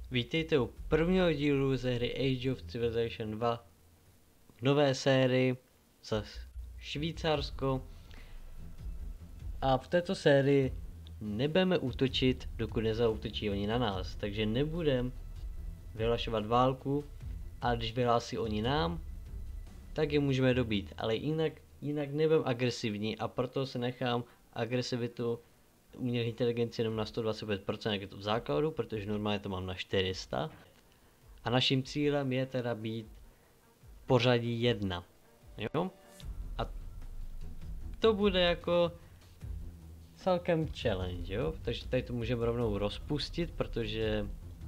Vítejte u prvního dílu ze hry Age of Civilization 2 v nové sérii za Švýcarsko. A v této sérii nebudeme útočit, dokud nezaútočí oni na nás. Takže nebudeme vyhlašovat válku, a když vyhlásí oni nám, tak je můžeme dobít. Ale jinak nebudeme agresivní, a proto se nechám agresivitu umělé inteligence jenom na 125%, jak je to v základu, protože normálně to mám na 400. A naším cílem je teda být pořadí 1. Jo? A to bude jako celkem challenge, jo? Takže tady to můžeme rovnou rozpustit, protože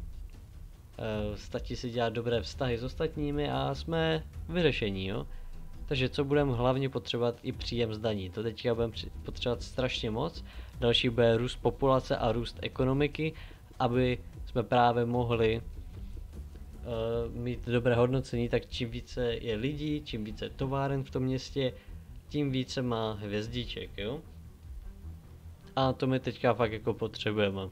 stačí si dělat dobré vztahy s ostatními a jsme vyřešení, jo? Takže co budeme hlavně potřebovat, i příjem zdaní. To teďka budeme potřebovat strašně moc. Další bude růst populace a růst ekonomiky, aby jsme právě mohli mít dobré hodnocení. Tak čím více je lidí, čím více továren v tom městě, tím více má hvězdiček, jo? A to my teďka fakt jako potřebujeme.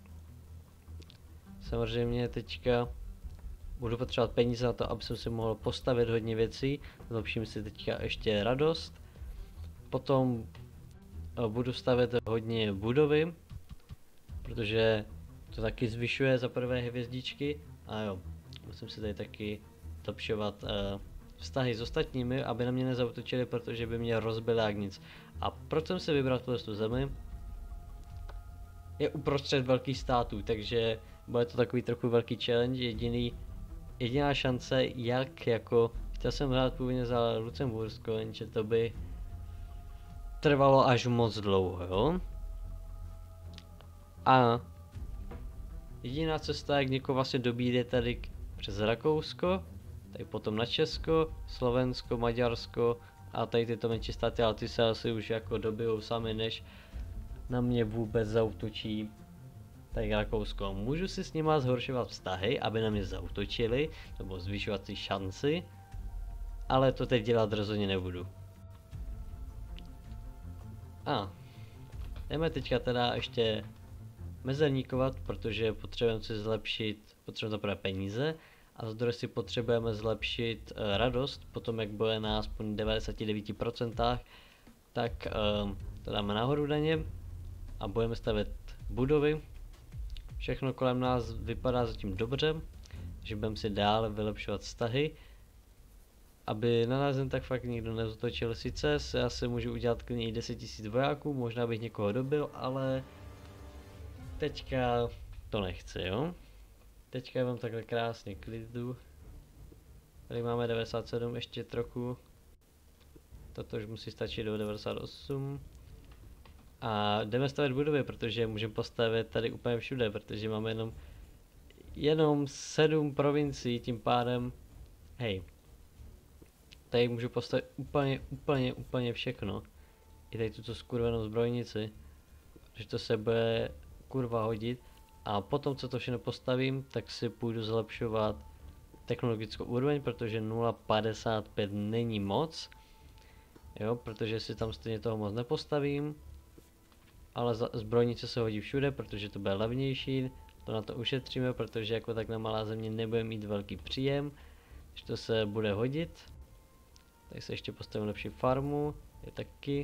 Samozřejmě teďka budu potřebovat peníze na to, aby jsem si mohl postavit hodně věcí. Zlepším si teďka ještě radost. Potom budu stavět hodně budovy, protože to taky zvyšuje za prvé hvězdičky. A jo, musím si tady taky zlepšovat vztahy s ostatními, aby na mě nezautočili, protože by mě rozbili jak nic. A proč jsem si vybral tu zemi? Je uprostřed velkých států, takže bude to takový trochu velký challenge. Jediná šance, jak jako, chtěl jsem hrát původně za Lucembursko, jenže to by trvalo až moc dlouho, jo? A jediná cesta, jak někoho vlastně dobít, je tady přes Rakousko, tady potom na Česko, Slovensko, Maďarsko a tady tyto menší státy, ale ty se asi už jako dobijou sami, než na mě vůbec zaútočí tady Rakousko. Můžu si s nima zhoršovat vztahy, aby na mě zaútočili, nebo zvyšovat si šanci, ale to teď dělat rozhodně nebudu. A jdeme teďka teda ještě mezerníkovat, protože potřebujeme si zlepšit, potřebujeme zaprvé peníze, a za druhé si potřebujeme zlepšit radost, potom jak bude na aspoň 99%, tak to dáme nahoru daně a budeme stavět budovy. Všechno kolem nás vypadá zatím dobře, že budeme si dále vylepšovat vztahy, aby na nás jen tak fakt nikdo nezatočil. Sice já si můžu udělat klidně i 10 000 vojáků, možná bych někoho dobil, ale teďka to nechci, jo? Teďka mám takhle krásně klidu. Tady máme 97, ještě trochu. Toto už musí stačit do 98. A jdeme stavět budovy, protože můžeme postavit tady úplně všude, protože máme jenom 7 provincií, tím pádem, hej, tady můžu postavit úplně všechno. I tady tuto skurvenou zbrojnici, že to se bude kurva hodit. A potom, co to všechno postavím, tak si půjdu zlepšovat technologickou úroveň, protože 0,55 není moc. Jo, protože si tam stejně toho moc nepostavím. Ale zbrojnice se hodí všude, protože to bude levnější. To na to ušetříme, protože jako tak na malá země nebude mít velký příjem. Když to se bude hodit. Tady se ještě postavím lepší farmu. Je taky.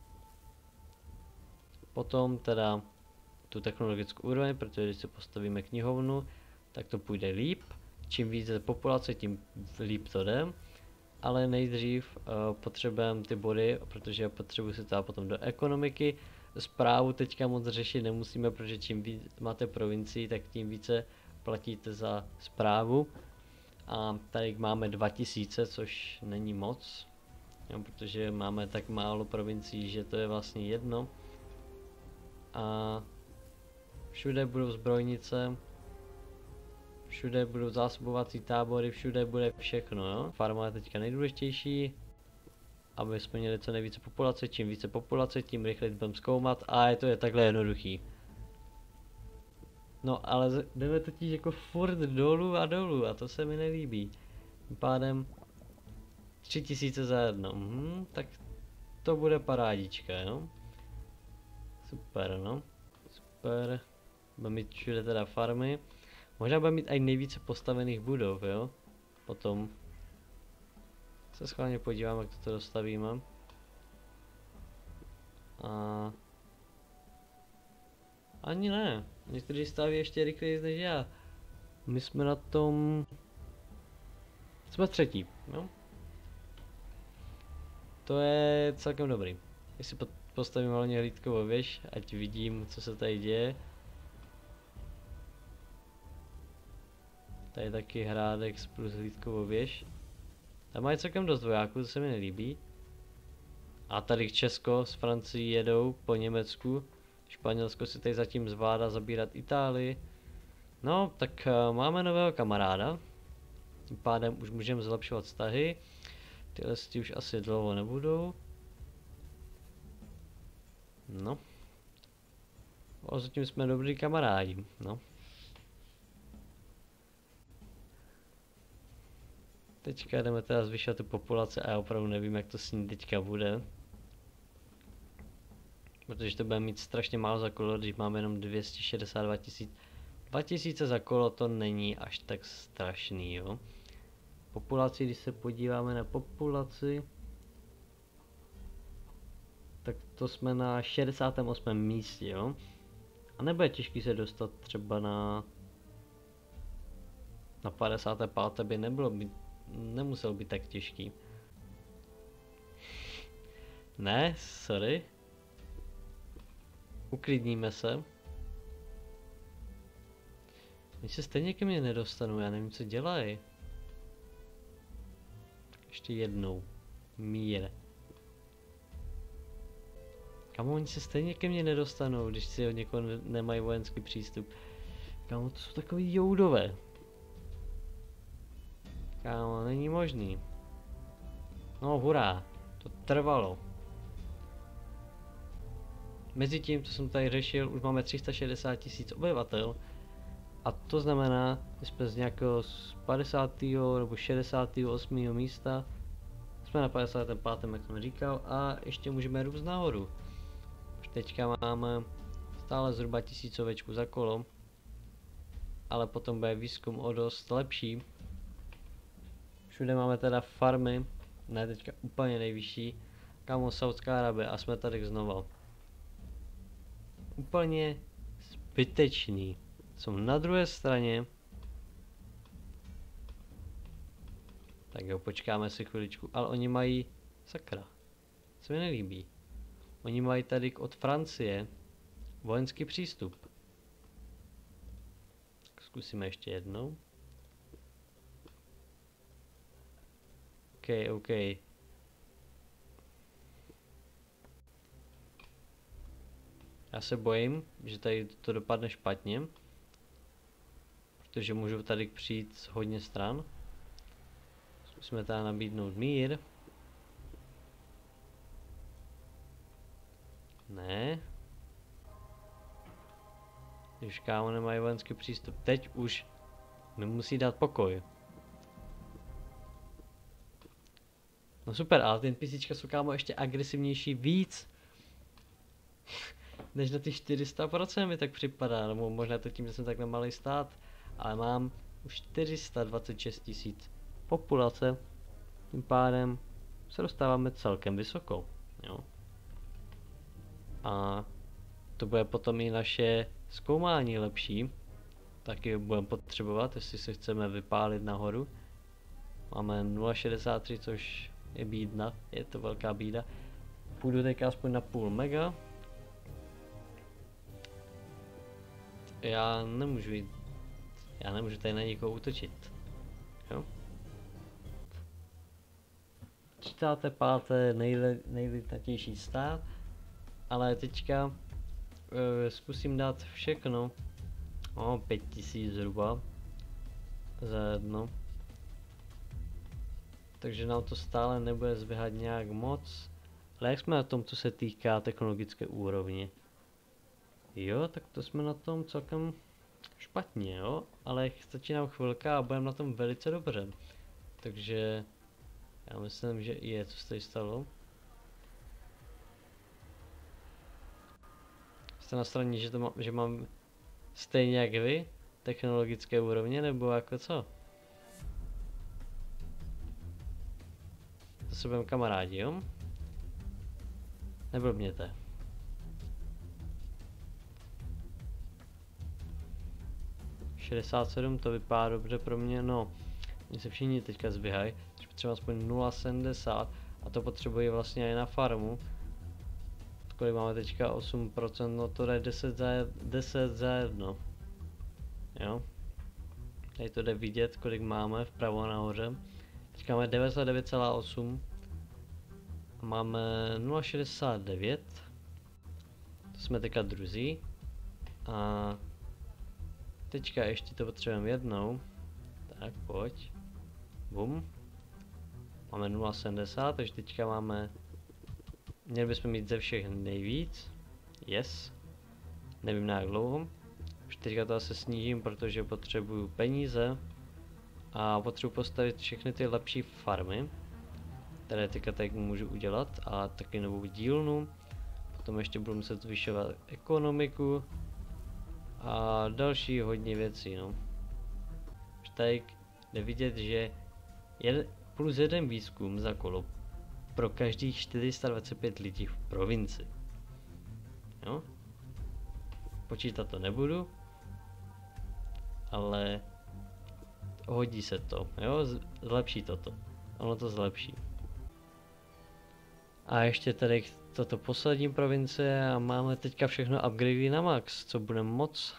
Potom teda tu technologickou úroveň, protože když si postavíme knihovnu, tak to půjde líp. Čím více populace, tím líp to jde. Ale nejdřív potřebujeme ty body, protože potřebuji si to potom do ekonomiky. Správu teďka moc řešit nemusíme, protože čím víc máte provincii, tak tím více platíte za správu. A tady máme 2000, což není moc, jo, protože máme tak málo provincií, že to je vlastně jedno. A všude budou zbrojnice, všude budou zásobovací tábory, všude bude všechno, jo. Farma je teďka nejdůležitější, aby jsme měli co nejvíce populace. Čím více populace, tím rychleji budeme zkoumat, a to je takhle jednoduchý. No ale jdeme totiž jako furt dolů a dolů a to se mi nelíbí. Tím pádem 3000 za jedno, tak to bude parádička, jo. Super, no. Super. Budeme mít všude teda farmy. Možná bude mít i nejvíce postavených budov, jo? Potom se schválně podívám, jak to dostavíme. A ani ne. Někteří staví ještě rychleji než já. My jsme na tom... Jsme třetí, no? To je celkem dobrý. Jestli postavím hlavně hlídkovou věž, ať vidím, co se tady děje. Tady je taky hrádek plus hlídkovou věž. Tam mají celkem dost vojáků, to se mi nelíbí. A tady Česko s Francií jedou po Německu. Španělsko si tady zatím zvládá zabírat Itálii. No, tak máme nového kamaráda. Tím pádem už můžeme zlepšovat vztahy. Tyhle už asi dlouho nebudou. No. A zatím jsme dobrý kamarádi, no. Teďka jdeme teda zvyšovat tu populaci a já opravdu nevím, jak to s ní teďka bude. Protože to bude mít strašně málo za kolo, když máme jenom 262 000. 2000 za kolo to není až tak strašný, jo. Populaci, když se podíváme na populaci, tak to jsme na 68. místě, jo. A nebude těžký se dostat třeba na 55. by nemusel být tak těžký. Ne, sorry. Uklidníme se. Oni se stejně ke mně nedostanou, já nevím, co dělají. Ještě jednou. Mír. Kámo, oni se stejně ke mně nedostanou, když si od někoho nemají vojenský přístup. Kámo, to jsou takový joudové. Kámo, není možný. No hurá, to trvalo. Mezitím, co jsem tady řešil, už máme 360 000 obyvatel. A to znamená, že jsme z nějakého 50. nebo 68. místa. Jsme na 55. jak jsem říkal, a ještě můžeme růst nahoru. Už teďka máme stále zhruba 1000 ovečků za kolo. Ale potom bude výzkum o dost lepší. Všude máme teda farmy, ne teďka úplně nejvyšší. Kámo, Saudská Arabie a jsme tady znova. Úplně zbytečný. Jsou na druhé straně. Tak jo, počkáme si chviličku, ale oni mají, sakra, co mi nelíbí. Oni mají tady od Francie vojenský přístup. Tak zkusíme ještě jednou. OK. Já se bojím, že tady to dopadne špatně. Protože můžu tady přijít z hodně stran. Zkusíme tady nabídnout mír. Ne. Když kámo nemají vojenský přístup. Teď už mi musí dát pokoj. No super, ale ty NPCčka jsou kámo ještě agresivnější víc. Než na ty 400% mi tak připadá, nebo možná to tím, že jsem takhle malý stát. Ale mám už 426 000 populace. Tím pádem se dostáváme celkem vysoko. Jo. A to bude potom i naše zkoumání lepší. Taky budeme potřebovat, jestli se chceme vypálit nahoru. Máme 0,63, což je bídna, je to velká bída. Půjdu teďka aspoň na půl mega. Já nemůžu tady na někoho útočit. Jo? 35. nejlidnatější stát. Ale teďka zkusím dát všechno. 5000 zhruba. Za jedno. Takže nám to stále nebude zvyhat nějak moc. Ale jak jsme na tom, co se týká technologické úrovně? Jo, tak to jsme na tom celkem špatně, jo, ale stačí nám chvilka a budeme na tom velice dobře. Takže já myslím, že je, co se tady stalo. Jste na straně, že mám stejně jak vy, technologické úrovně, nebo jako co? To se budeme kamarádi, jo? Neblbněte. ...67, to vypadá dobře pro mě, no. Mně se všichni teďka zběhají, takže potřeba aspoň 0,70 a to potřebuji vlastně i na farmu. Kolik máme teďka? 8%, no to jde 10 za 1. Jo. Tady to jde vidět, kolik máme vpravo nahoře. Teďka máme 99,8 a máme 0,69. To jsme teďka druzí. A teďka ještě to potřebujeme jednou. Tak pojď. Bum. Máme 0,70, takže teďka máme... Měli bychom mít ze všech nejvíc. Yes. Nevím na jak dlouho. Už teďka to asi snížím, protože potřebuju peníze. A potřebuji postavit všechny ty lepší farmy, které teďka tak můžu udělat. A taky novou dílnu. Potom ještě budu muset zvyšovat ekonomiku. A další hodně věcí, no. Už tady jde vidět, že plus jeden výzkum za kolo pro každých 425 lidí v provinci. Jo? Počítat to nebudu, ale hodí se to, jo? Zlepší toto. Ono to zlepší. A ještě tady toto poslední provincie a máme teďka všechno upgradey na max, co budeme moc.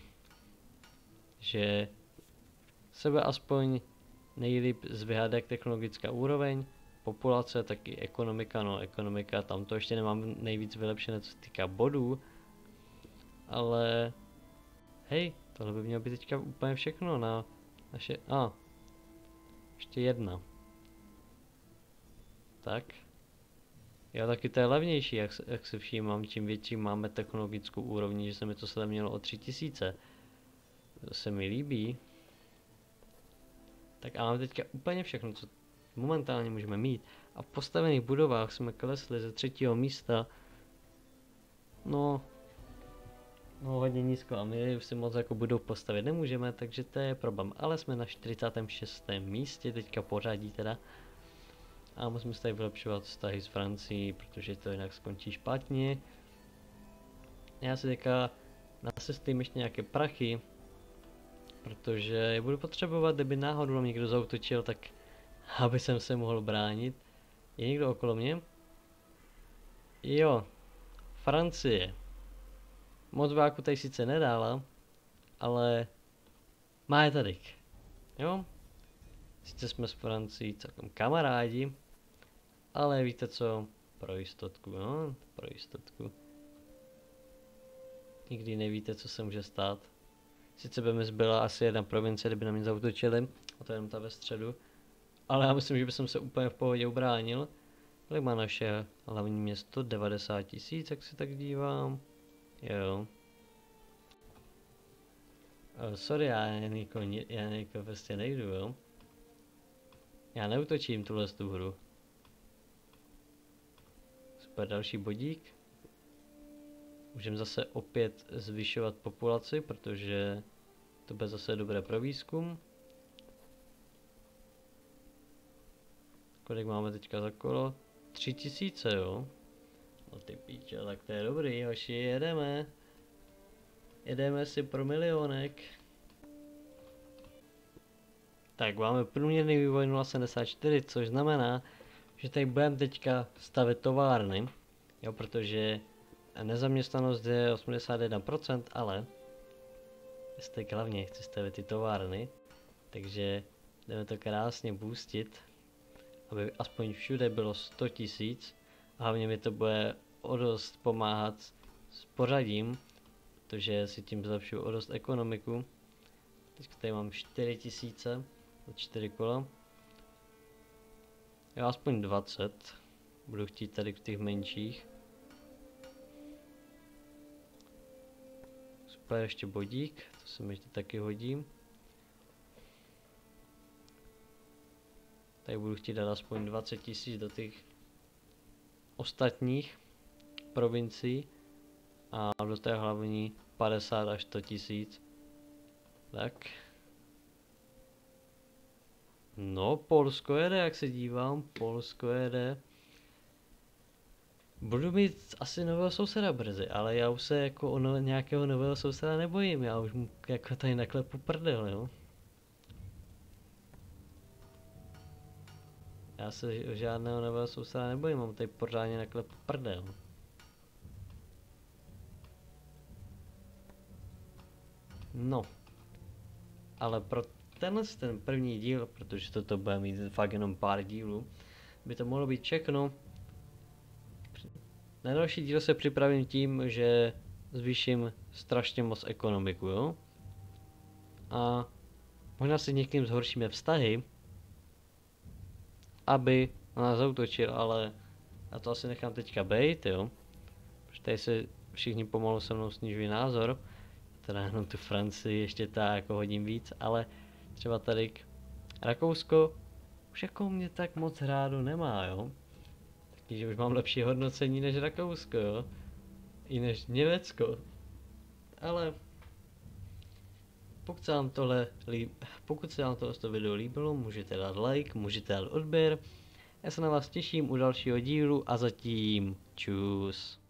Že se bude aspoň nejlíp zvyhat jak technologická úroveň, populace, taky ekonomika, no ekonomika, tam to ještě nemám nejvíc vylepšené, co se týká bodů, ale hej, tohle by mělo být teďka úplně všechno na naše, ještě jedna. Tak. Jo, taky to je levnější, jak se všímám, čím větší máme technologickou úrovni, že se mi to slevnilo o 3000. To se mi líbí. Tak a máme teďka úplně všechno, co momentálně můžeme mít. A v postavených budovách jsme klesli ze 3. místa. No hodně nízko a my už si moc jako budov postavit nemůžeme, takže to je problém. Ale jsme na 46. místě, teďka pořadí teda. A musíme se tady vylepšovat vztahy s Francií, protože to jinak skončí špatně. Já si teďka nasestím ještě nějaké prachy, protože je budu potřebovat, kdyby náhodou mě někdo zautočil, tak aby jsem se mohl bránit. Je někdo okolo mě? Jo, Francie. Moc váku tady sice nedala, ale má je tady. Jo? Sice jsme s Francií celkem kamarádi, ale víte co? Pro jistotku, no? Pro jistotku. Nikdy nevíte, co se může stát. Sice by mi zbyla asi jedna provincie, kdyby na mě zautočili, a to je jenom ta ve středu. Ale já myslím, že bych se úplně v pohodě ubránil. Kolik má naše hlavní město? 90 000, jak se tak dívám. Jo. Sorry, já někoho prostě nejdu, jo. Já neutočím tu hru. Super, další bodík. Můžeme zase opět zvyšovat populaci, protože to bude zase dobré pro výzkum. Kolik máme teďka za kolo? 3000, jo? No ty píče, tak to je dobrý, hoši, jedeme. Jedeme si pro milionek. Tak máme průměrný vývoj 0,74, což znamená, že tady budeme teďka stavět továrny. Jo, protože nezaměstnanost je 81%, ale teď hlavně chci stavět ty továrny, takže jdeme to krásně boostit, aby aspoň všude bylo 100 000 a hlavně mi to bude o dost pomáhat s pořadím, protože si tím zlepšuju o dost ekonomiku. Teď tady mám 4000 za 4 kola. Já aspoň 20 budu chtít tady v těch menších. Super, ještě bodík, to se mi ještě taky hodí. Tady budu chtít dát aspoň 20 000 do těch ostatních provincií a do té hlavní 50 až 100 000. Tak. No, Polsko jede, jak se dívám, Polsko jede. Budu mít asi nového souseda brzy, ale já už se jako nějakého nového souseda nebojím, já už mu jako tady naklepu prdel, jo. Já se žádného nového souseda nebojím, mám tady pořádně naklepu prdel. No. Ale pro ten první díl, protože toto bude mít fakt jenom pár dílů, by to mohlo být všechno. Na další díl se připravím tím, že zvýším strašně moc ekonomiku, jo? A možná si někým zhoršíme vztahy, aby na nás zautočil, ale já to asi nechám teďka bejt, jo? Protože tady se všichni pomalu se mnou snižují názor. Teda jenom tu Francii ještě tak jako hodím víc, ale třeba tady Rakousko už jako mě tak moc rádo nemá, jo? Takže už mám lepší hodnocení než Rakousko, jo? I než Německo. Ale pokud se vám tohle video líbilo, můžete dát like, můžete dát odběr. Já se na vás těším u dalšího dílu a zatím čus.